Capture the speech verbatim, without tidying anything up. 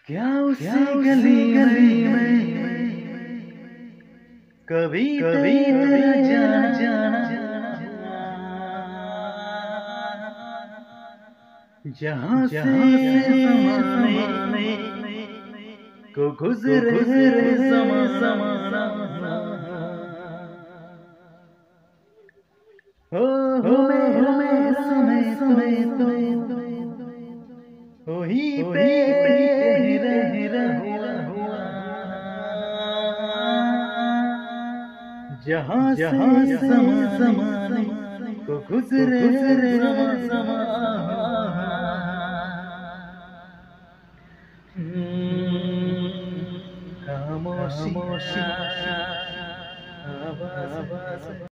क्या उसी गली गली में कभी कभी जाना जाना जहाँ से ज़माने को गुज़रे ज़माना हो हो में सुने सुने तो हो ही पे रह हुआ जहाँ जहाँ ज़माने को गुज़रे ज़माना खामोशी आवाज़